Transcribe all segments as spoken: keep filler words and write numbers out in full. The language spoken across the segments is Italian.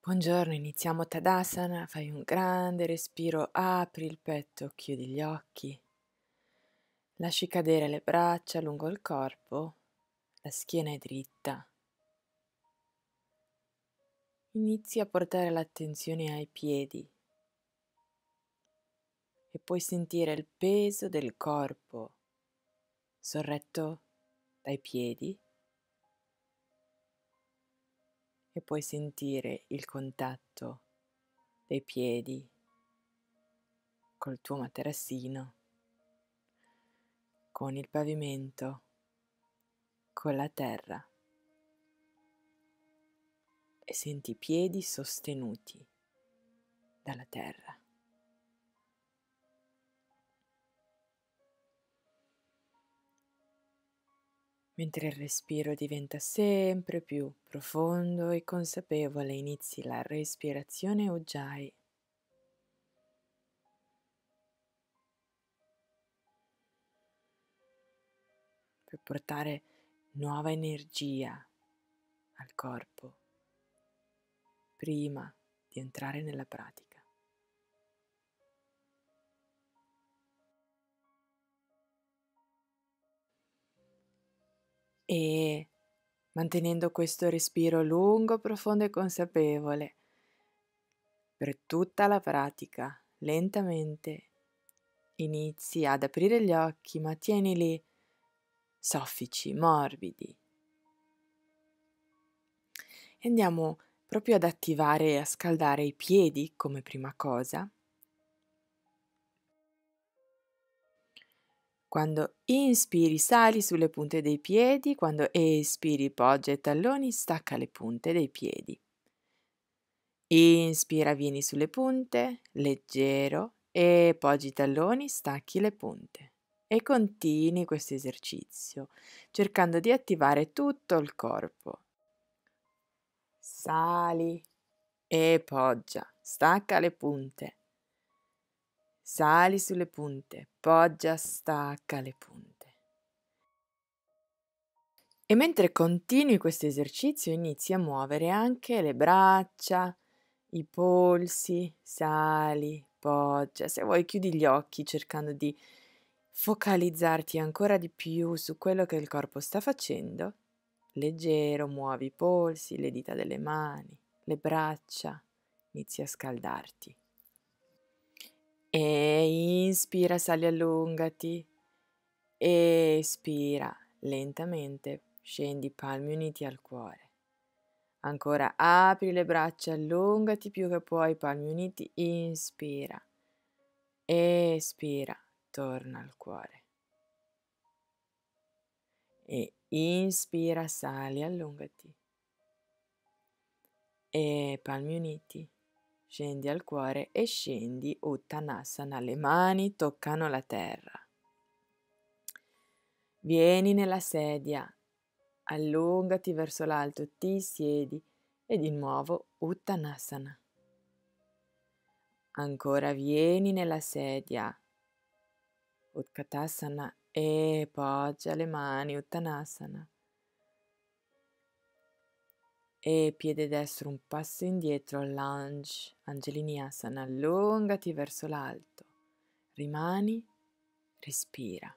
Buongiorno, iniziamo Tadasana, fai un grande respiro, apri il petto, chiudi gli occhi, lasci cadere le braccia lungo il corpo, la schiena è dritta. Inizi a portare l'attenzione ai piedi e puoi sentire il peso del corpo sorretto dai piedi e puoi sentire il contatto dei piedi col tuo materassino, con il pavimento, con la terra e senti i piedi sostenuti dalla terra. Mentre il respiro diventa sempre più profondo e consapevole, inizi la respirazione Ujjayi. Per portare nuova energia al corpo prima di entrare nella pratica. E mantenendo questo respiro lungo, profondo e consapevole per tutta la pratica, lentamente inizi ad aprire gli occhi, ma tienili soffici, morbidi. E andiamo proprio ad attivare e a scaldare i piedi come prima cosa. Quando inspiri sali sulle punte dei piedi, quando espiri poggia i talloni, stacca le punte dei piedi. Inspira, vieni sulle punte, leggero, e poggi i talloni, stacchi le punte. E continui questo esercizio, cercando di attivare tutto il corpo. Sali e poggia, stacca le punte. Sali sulle punte, poggia, stacca le punte. E mentre continui questo esercizio inizi a muovere anche le braccia, i polsi, sali, poggia. Se vuoi chiudi gli occhi cercando di focalizzarti ancora di più su quello che il corpo sta facendo. Leggero, muovi i polsi, le dita delle mani, le braccia, inizi a scaldarti. E inspira, sali, allungati. Espira lentamente, scendi palmi uniti al cuore. Ancora apri le braccia, allungati più che puoi, palmi uniti, inspira. Espira, torna al cuore. E inspira, sali, allungati. E palmi uniti, scendi al cuore e scendi Uttanasana, le mani toccano la terra. Vieni nella sedia, allungati verso l'alto, ti siedi e di nuovo Uttanasana. Ancora vieni nella sedia, Utkatasana e poggia le mani, Uttanasana. E piede destro un passo indietro, lunge, Angeliniasana, allungati verso l'alto, rimani, respira.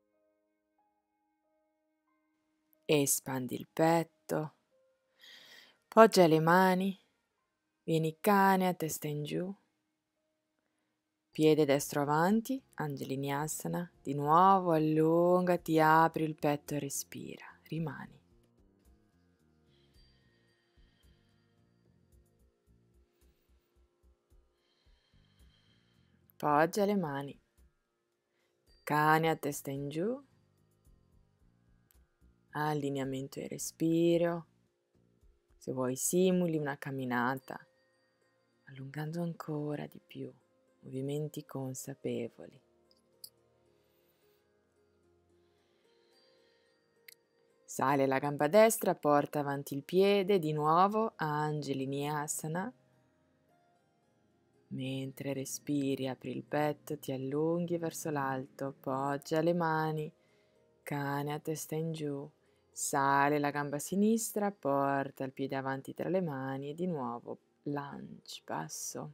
Espandi il petto, poggia le mani, vieni cane a testa in giù, piede destro avanti, Angeliniasana, di nuovo allungati, apri il petto e respira, rimani. Poggia le mani, cane a testa in giù, allineamento e respiro. Se vuoi simuli una camminata, allungando ancora di più, movimenti consapevoli. Sale la gamba destra, porta avanti il piede, di nuovo Angeliniasana. Mentre respiri, apri il petto, ti allunghi verso l'alto, poggia le mani, cane a testa in giù. Sale la gamba sinistra, porta il piede avanti tra le mani e di nuovo lunge, basso.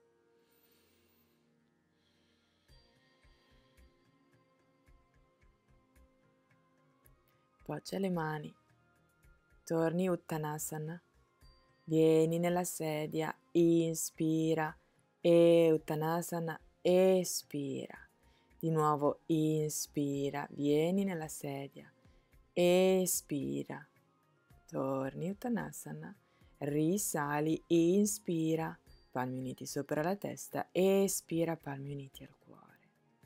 Poggia le mani, torni Uttanasana, vieni nella sedia, inspira, e Uttanasana, espira. Di nuovo inspira, vieni nella sedia, espira, torni Uttanasana, risali, inspira, palmi uniti sopra la testa, espira, palmi uniti al cuore.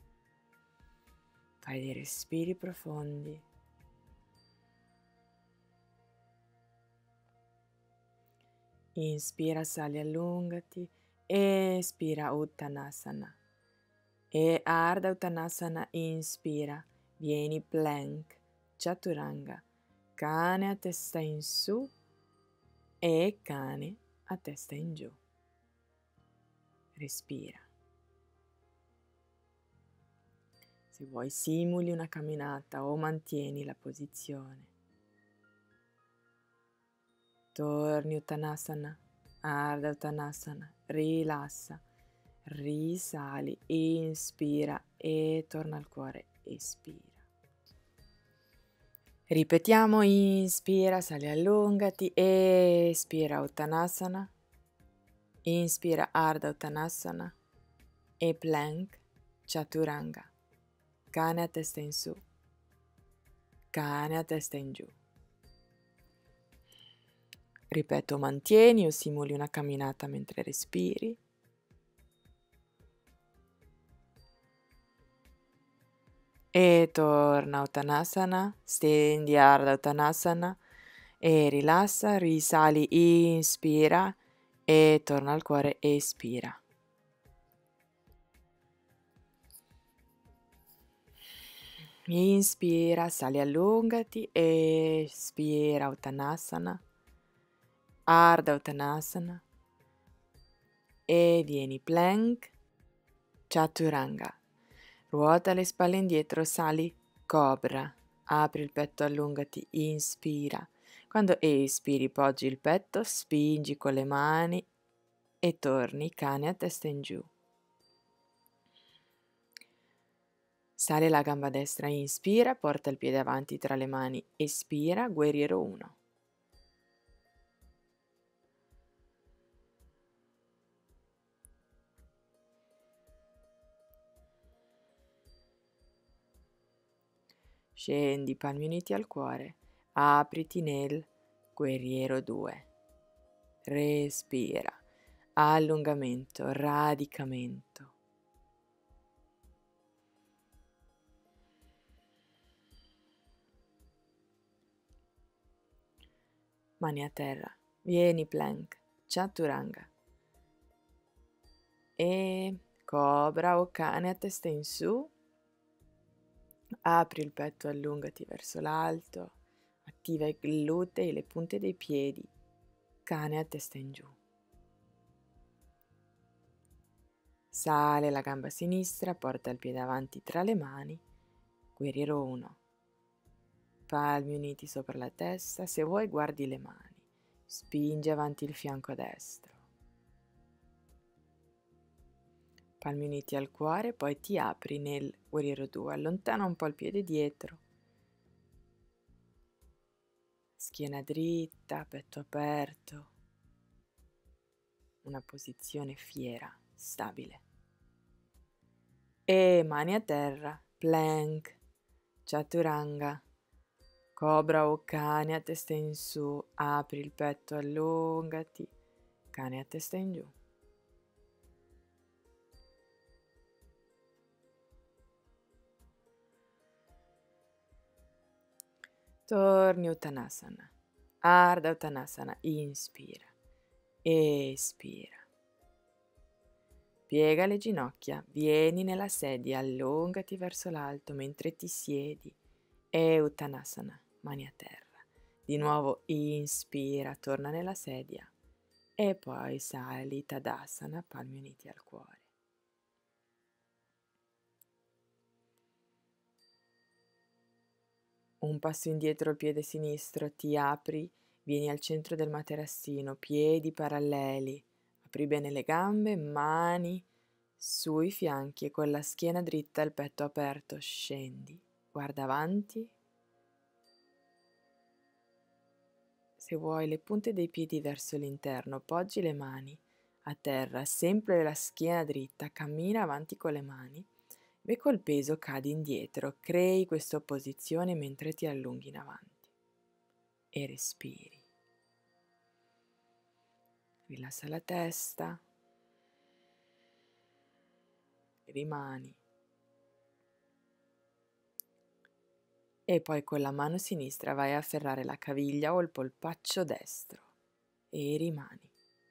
Fai dei respiri profondi. Inspira, sali, allungati, espira Uttanasana. E Ardha Uttanasana, inspira, vieni plank, chaturanga, cane a testa in su e cane a testa in giù. Respira. Se vuoi simuli una camminata o mantieni la posizione. Torni Uttanasana, Ardha Uttanasana, rilassa, risali, inspira e torna al cuore, espira. Ripetiamo, inspira, sali, allungati, espira Uttanasana, inspira Ardha Uttanasana e plank, chaturanga, cane a testa in su, cane a testa in giù. Ripeto, mantieni o simuli una camminata mentre respiri. E torna Uttanasana, stendi Ardha Uttanasana e rilassa, risali, inspira e torna al cuore, espira. Inspira, sali, allungati, espira Uttanasana, Ardha Uttanasana e vieni plank, chaturanga. Ruota le spalle indietro, sali, cobra, apri il petto, allungati, inspira. Quando espiri, poggi il petto, spingi con le mani e torni, cane a testa in giù. Sale la gamba destra, inspira, porta il piede avanti tra le mani, espira, guerriero uno. Scendi, palmi uniti al cuore, apriti nel guerriero due. Respira, allungamento, radicamento. Mani a terra, vieni plank, chaturanga. E cobra o cane a testa in su. Apri il petto, allungati verso l'alto, attiva i glutei, le punte dei piedi, cane a testa in giù. Sale la gamba sinistra, porta il piede avanti tra le mani, guerriero uno. Palmi uniti sopra la testa, se vuoi guardi le mani, spingi avanti il fianco destro. Palmi uniti al cuore, poi ti apri nel guerriero due, allontana un po' il piede dietro, schiena dritta, petto aperto, una posizione fiera, stabile. E mani a terra, plank, chaturanga, cobra o cane a testa in su, apri il petto, allungati, cane a testa in giù. Torni Uttanasana, Ardha Uttanasana, inspira, espira. Piega le ginocchia, vieni nella sedia, allungati verso l'alto mentre ti siedi. E Uttanasana, mani a terra. Di nuovo inspira, torna nella sedia e poi sali Tadasana, palmi uniti al cuore. Un passo indietro il piede sinistro, ti apri, vieni al centro del materassino, piedi paralleli, Apri bene le gambe, mani sui fianchi e con la schiena dritta e il petto aperto scendi. Guarda avanti. Se vuoi le punte dei piedi verso l'interno, poggi le mani a terra, sempre la schiena dritta, cammina avanti con le mani e col peso cadi indietro, crei questa posizione mentre ti allunghi in avanti e respiri. Rilassa la testa, rimani e poi con la mano sinistra vai a afferrare la caviglia o il polpaccio destro e rimani.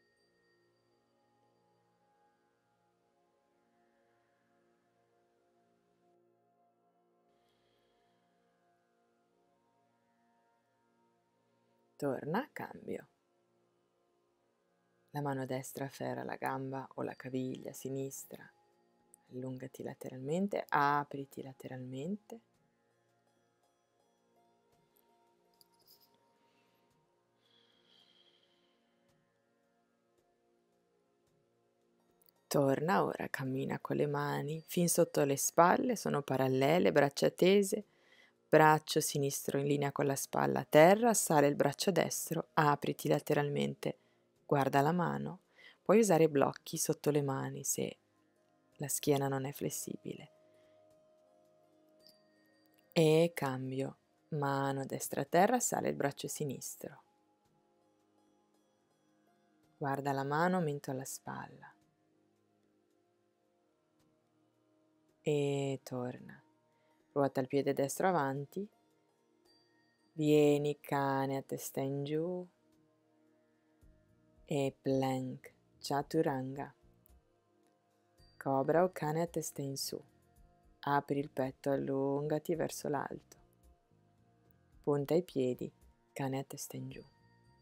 Torna, cambio. La mano destra afferra la gamba o la caviglia sinistra, allungati lateralmente, apriti lateralmente. Torna ora, cammina con le mani fin sotto le spalle, sono parallele, braccia tese, braccio sinistro in linea con la spalla a terra, sale il braccio destro, apriti lateralmente, guarda la mano, puoi usare blocchi sotto le mani se la schiena non è flessibile. E cambio, mano destra a terra, sale il braccio sinistro. Guarda la mano, mento alla spalla. E torna. Ruota il piede destro avanti. Vieni, cane a testa in giù. E plank, chaturanga. Cobra o cane a testa in su. Apri il petto, allungati verso l'alto. Punta i piedi, cane a testa in giù.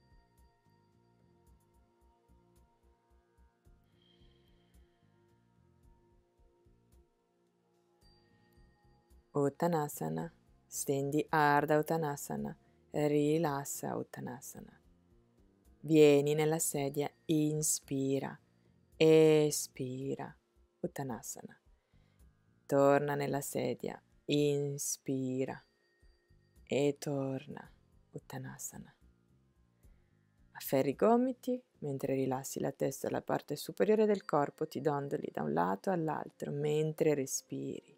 Uttanasana, stendi Ardha Uttanasana, rilassa Uttanasana. Vieni nella sedia, inspira, espira, Uttanasana. Torna nella sedia, inspira e torna, Uttanasana. Afferri i gomiti mentre rilassi la testa e la parte superiore del corpo, ti dondoli da un lato all'altro mentre respiri.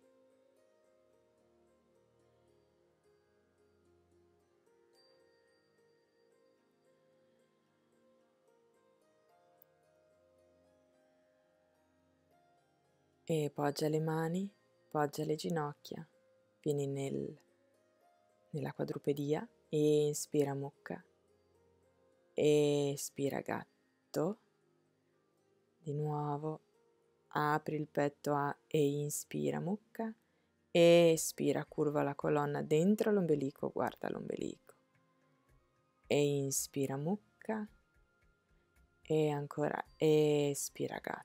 E poggia le mani, poggia le ginocchia, vieni nel, nella quadrupedia, inspira mucca, espira gatto, di nuovo apri il petto a e inspira mucca, espira, curva la colonna dentro l'ombelico, guarda l'ombelico, e inspira mucca, e ancora espira gatto.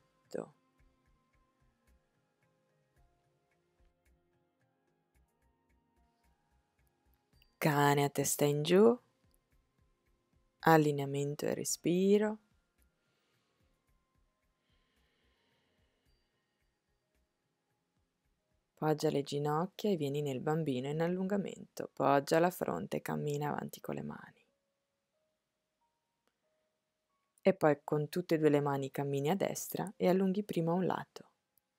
Cane a testa in giù, allineamento e respiro. Poggia le ginocchia e vieni nel bambino in allungamento. Poggia la fronte e cammina avanti con le mani. E poi con tutte e due le mani cammini a destra e allunghi prima un lato.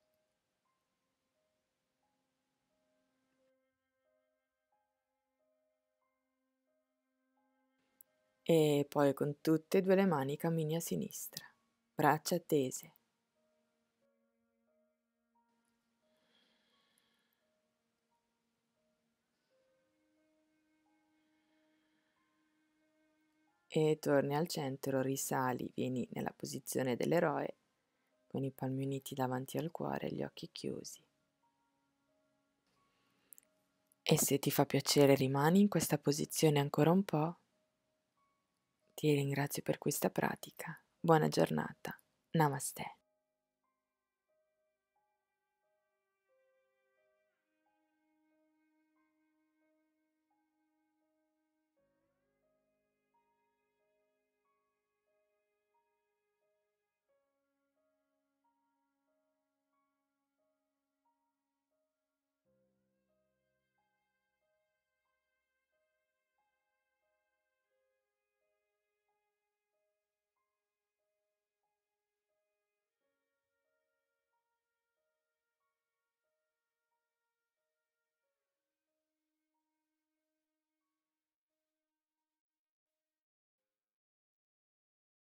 E poi con tutte e due le mani cammini a sinistra, braccia tese. E torni al centro, risali, vieni nella posizione dell'eroe, con i palmi uniti davanti al cuore e gli occhi chiusi. E se ti fa piacere rimani in questa posizione ancora un po'. Ti ringrazio per questa pratica. Buona giornata. Namaste.